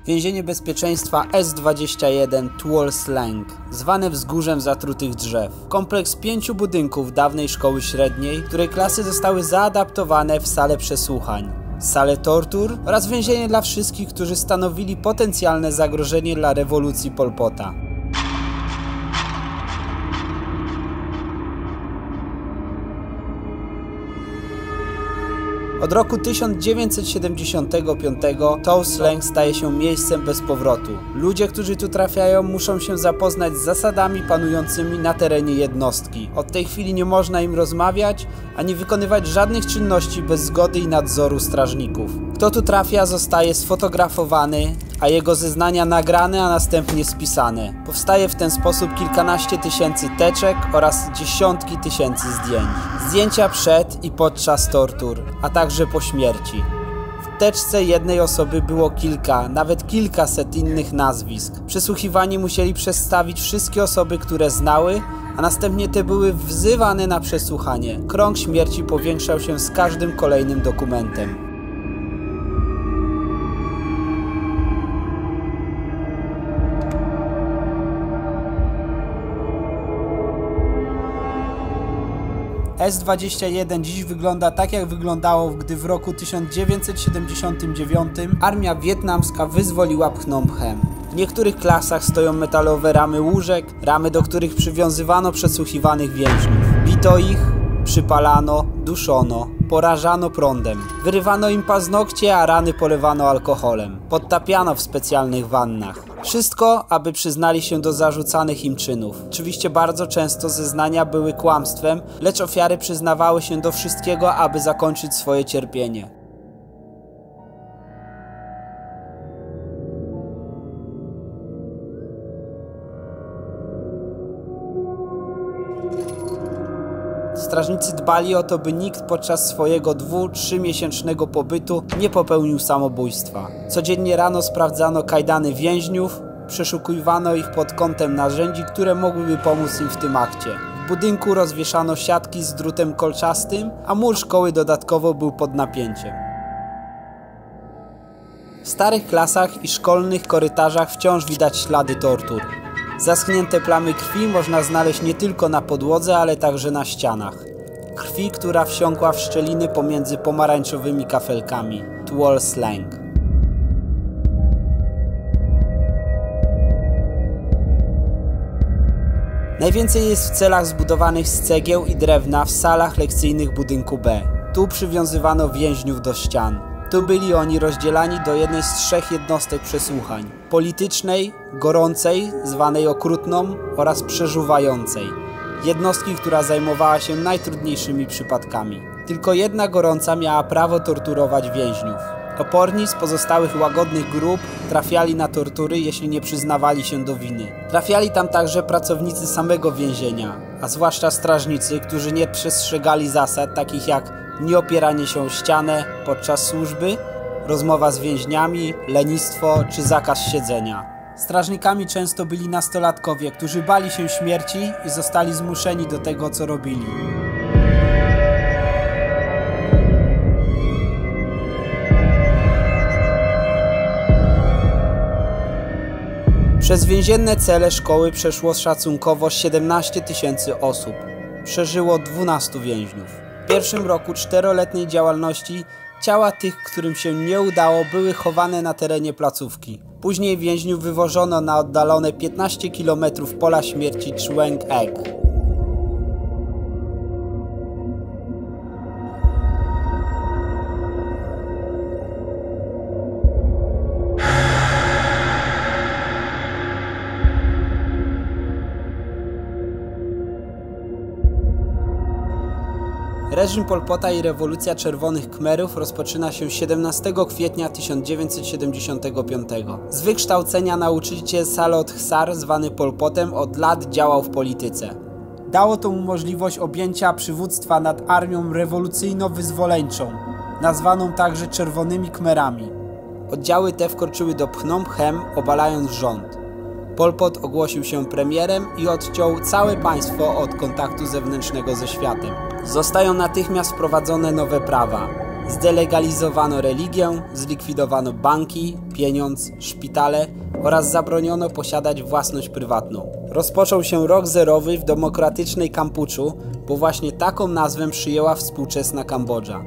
Więzienie bezpieczeństwa S21 Tuol Sleng, zwane Wzgórzem Zatrutych Drzew. Kompleks 5 budynków dawnej szkoły średniej, której klasy zostały zaadaptowane w salę przesłuchań, salę tortur oraz więzienie dla wszystkich, którzy stanowili potencjalne zagrożenie dla rewolucji Pol Pota. Od roku 1975 Tuol Sleng staje się miejscem bez powrotu. Ludzie, którzy tu trafiają, muszą się zapoznać z zasadami panującymi na terenie jednostki. Od tej chwili nie można im rozmawiać, ani wykonywać żadnych czynności bez zgody i nadzoru strażników. Kto tu trafia, zostaje sfotografowany, a jego zeznania nagrane, a następnie spisane. Powstaje w ten sposób kilkanaście tysięcy teczek oraz dziesiątki tysięcy zdjęć. Zdjęcia przed i podczas tortur, a także po śmierci. W teczce jednej osoby było kilka, nawet kilkaset innych nazwisk. Przesłuchiwani musieli przedstawić wszystkie osoby, które znały, a następnie te były wzywane na przesłuchanie. Krąg śmierci powiększał się z każdym kolejnym dokumentem. S21 dziś wygląda tak, jak wyglądało, gdy w roku 1979 armia wietnamska wyzwoliła Phnom Penh. W niektórych klasach stoją metalowe ramy łóżek, ramy, do których przywiązywano przesłuchiwanych więźniów. Bito ich, przypalano, duszono, porażano prądem. Wyrywano im paznokcie, a rany polewano alkoholem. Podtapiano w specjalnych wannach. Wszystko, aby przyznali się do zarzucanych im czynów. Oczywiście bardzo często zeznania były kłamstwem, lecz ofiary przyznawały się do wszystkiego, aby zakończyć swoje cierpienie. Strażnicy dbali o to, by nikt podczas swojego 2-3 miesięcznego pobytu nie popełnił samobójstwa. Codziennie rano sprawdzano kajdany więźniów, przeszukiwano ich pod kątem narzędzi, które mogłyby pomóc im w tym akcie. W budynku rozwieszano siatki z drutem kolczastym, a mur szkoły dodatkowo był pod napięciem. W starych klasach i szkolnych korytarzach wciąż widać ślady tortur. Zaschnięte plamy krwi można znaleźć nie tylko na podłodze, ale także na ścianach. Krwi, która wsiąkła w szczeliny pomiędzy pomarańczowymi kafelkami. Tuol Sleng. Najwięcej jest w celach zbudowanych z cegieł i drewna w salach lekcyjnych budynku B. Tu przywiązywano więźniów do ścian. Tu byli oni rozdzielani do jednej z 3 jednostek przesłuchań. Politycznej, gorącej, zwanej okrutną oraz przeżuwającej. Jednostki, która zajmowała się najtrudniejszymi przypadkami. Tylko jedna gorąca miała prawo torturować więźniów. Oporni z pozostałych łagodnych grup trafiali na tortury, jeśli nie przyznawali się do winy. Trafiali tam także pracownicy samego więzienia, a zwłaszcza strażnicy, którzy nie przestrzegali zasad takich jak nieopieranie się o ścianę podczas służby, rozmowa z więźniami, lenistwo czy zakaz siedzenia. Strażnikami często byli nastolatkowie, którzy bali się śmierci i zostali zmuszeni do tego, co robili. Przez więzienne cele szkoły przeszło szacunkowo 17 tysięcy osób. Przeżyło 12 więźniów. W pierwszym roku 4-letniej działalności ciała tych, którym się nie udało, były chowane na terenie placówki. Później więźniów wywożono na oddalone 15 km pola śmierci Chueng Ek. Reżim Pol Pota i rewolucja Czerwonych Khmerów rozpoczyna się 17 kwietnia 1975. Z wykształcenia nauczyciel Salot Khsar, zwany Pol Potem, od lat działał w polityce. Dało to mu możliwość objęcia przywództwa nad armią rewolucyjno-wyzwoleńczą, nazwaną także Czerwonymi Khmerami. Oddziały te wkroczyły do Phnom Penh, obalając rząd. Pol Pot ogłosił się premierem i odciął całe państwo od kontaktu zewnętrznego ze światem. Zostają natychmiast wprowadzone nowe prawa. Zdelegalizowano religię, zlikwidowano banki, pieniądz, szpitale oraz zabroniono posiadać własność prywatną. Rozpoczął się rok zerowy w demokratycznej Kampuczu, bo właśnie taką nazwę przyjęła współczesna Kambodża.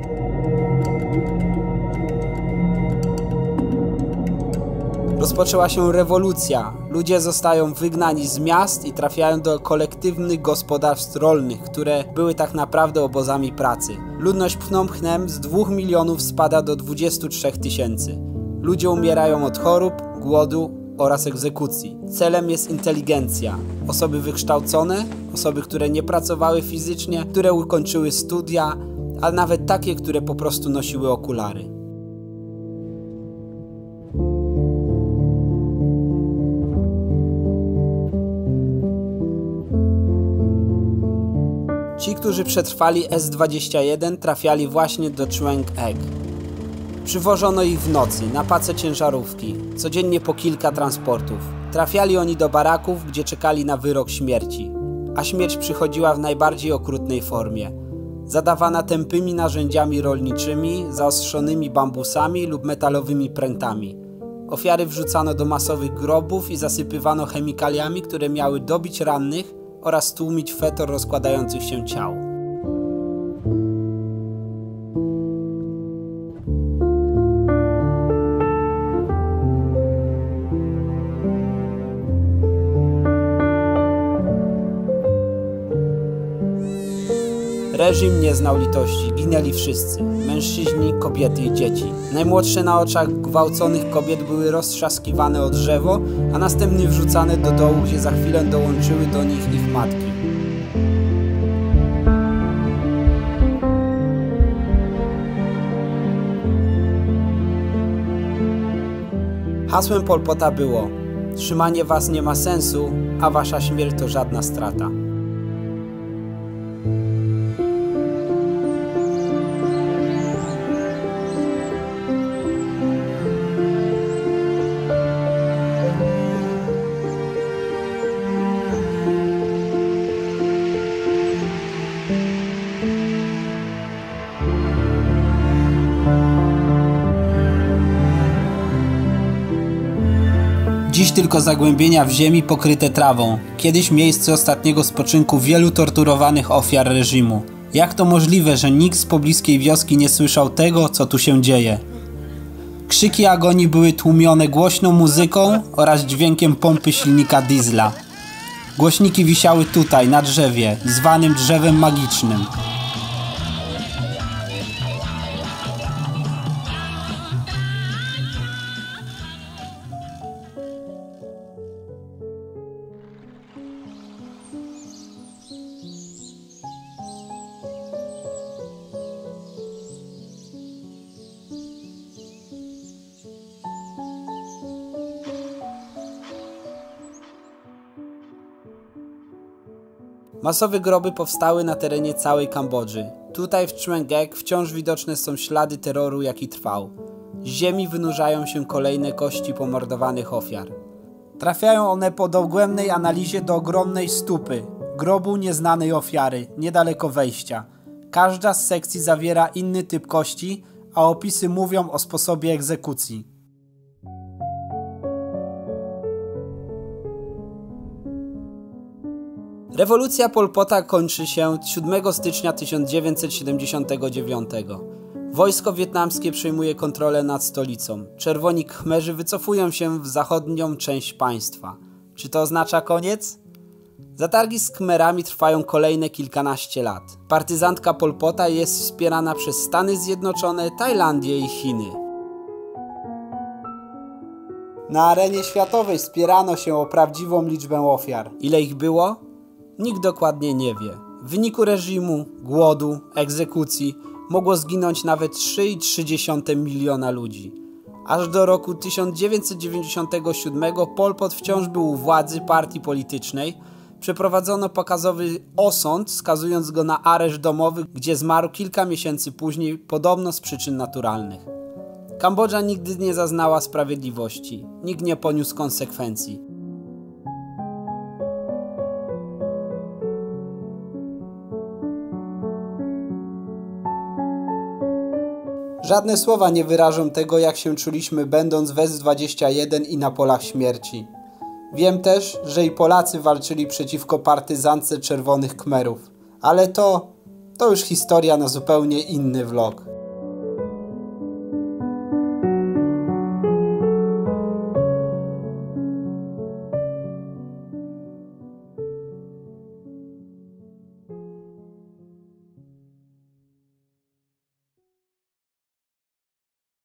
Rozpoczęła się rewolucja. Ludzie zostają wygnani z miast i trafiają do kolektywnych gospodarstw rolnych, które były tak naprawdę obozami pracy. Ludność Phnom Penh z 2 milionów spada do 23 tysięcy. Ludzie umierają od chorób, głodu oraz egzekucji. Celem jest inteligencja. Osoby wykształcone, osoby, które nie pracowały fizycznie, które ukończyły studia, a nawet takie, które po prostu nosiły okulary. Ci, którzy przetrwali S-21, trafiali właśnie do Chweng Ek. Przywożono ich w nocy, na pace ciężarówki, codziennie po kilka transportów. Trafiali oni do baraków, gdzie czekali na wyrok śmierci. A śmierć przychodziła w najbardziej okrutnej formie. Zadawana tępymi narzędziami rolniczymi, zaostrzonymi bambusami lub metalowymi prętami. Ofiary wrzucano do masowych grobów i zasypywano chemikaliami, które miały dobić rannych oraz stłumić fetor rozkładających się ciał. Reżim nie znał litości, ginęli wszyscy. Mężczyźni, kobiety i dzieci. Najmłodsze na oczach gwałconych kobiet były roztrzaskiwane o drzewo, a następnie wrzucane do dołu, gdzie za chwilę dołączyły do nich ich matki. Hasłem Pol Pota było: trzymanie was nie ma sensu, a wasza śmierć to żadna strata. Dziś tylko zagłębienia w ziemi pokryte trawą. Kiedyś miejsce ostatniego spoczynku wielu torturowanych ofiar reżimu. Jak to możliwe, że nikt z pobliskiej wioski nie słyszał tego, co tu się dzieje? Krzyki agonii były tłumione głośną muzyką oraz dźwiękiem pompy silnika diesla. Głośniki wisiały tutaj, na drzewie, zwanym drzewem magicznym. Masowe groby powstały na terenie całej Kambodży. Tutaj w Chweng Ek wciąż widoczne są ślady terroru, jaki trwał. Z ziemi wynurzają się kolejne kości pomordowanych ofiar. Trafiają one po dogłębnej analizie do ogromnej stupy, grobu nieznanej ofiary, niedaleko wejścia. Każda z sekcji zawiera inny typ kości, a opisy mówią o sposobie egzekucji. Rewolucja Pol Pota kończy się 7 stycznia 1979. Wojsko wietnamskie przejmuje kontrolę nad stolicą. Czerwoni Khmerzy wycofują się w zachodnią część państwa. Czy to oznacza koniec? Zatargi z Khmerami trwają kolejne kilkanaście lat. Partyzantka Pol Pota jest wspierana przez Stany Zjednoczone, Tajlandię i Chiny. Na arenie światowej spierano się o prawdziwą liczbę ofiar. Ile ich było? Nikt dokładnie nie wie. W wyniku reżimu, głodu, egzekucji mogło zginąć nawet 3,3 miliona ludzi. Aż do roku 1997 Pol Pot wciąż był u władzy partii politycznej. Przeprowadzono pokazowy osąd, skazując go na areszt domowy, gdzie zmarł kilka miesięcy później, podobno z przyczyn naturalnych. Kambodża nigdy nie zaznała sprawiedliwości. Nikt nie poniósł konsekwencji. Żadne słowa nie wyrażą tego, jak się czuliśmy, będąc w S-21 i na polach śmierci. Wiem też, że i Polacy walczyli przeciwko partyzance Czerwonych Khmerów, ale to już historia na zupełnie inny vlog.